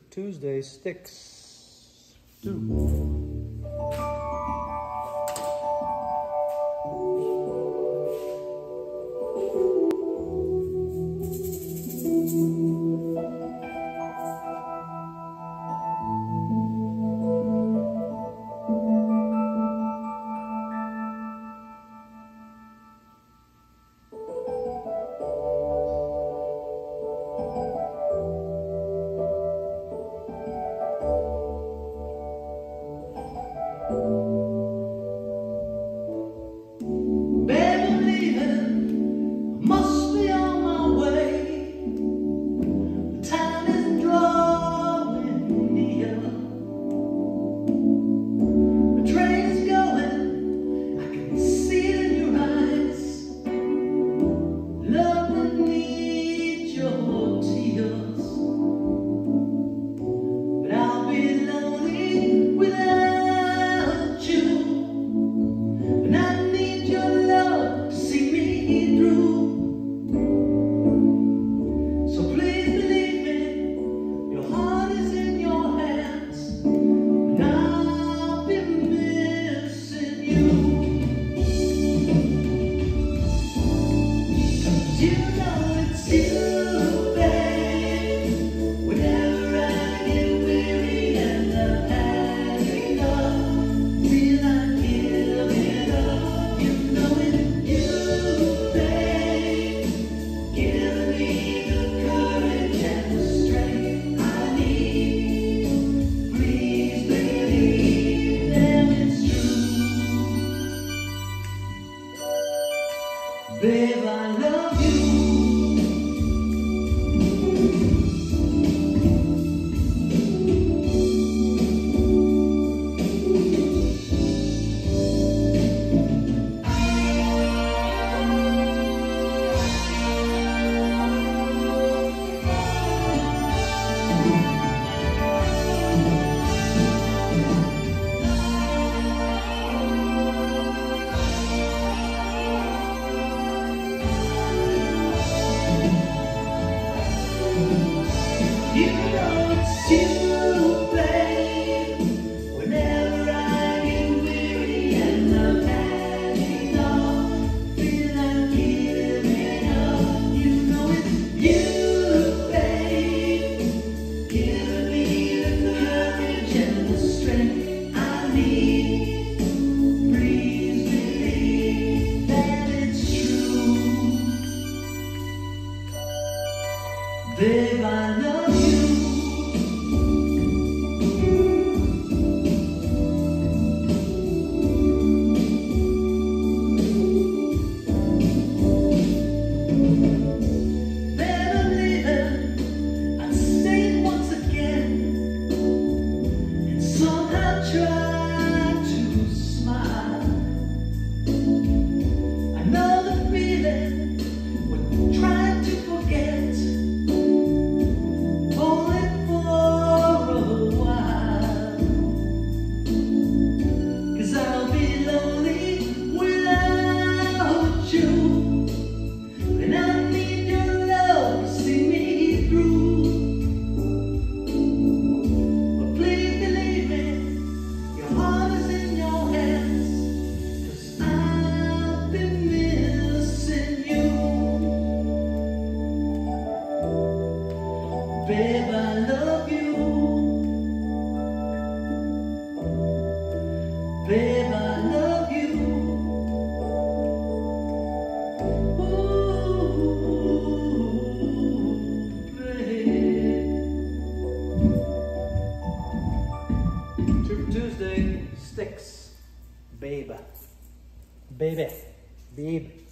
Tuesday sticks. 2. Babe, I love you. You know it's you, babe. Whenever I get weary and I'm had enough, feel like giving up. You know it's you, babe, giving me the courage and the strength I need. Please believe that it's true. Babe, I love you. Try to smile. I know the feeling when trying to forget, only for a while. 'Cause I'll be lonely without you, and I need your love to see me through. Babe, I love you. Babe, I love you. Ooh, babe. Tuesday sticks. Babe. Baby. Babe.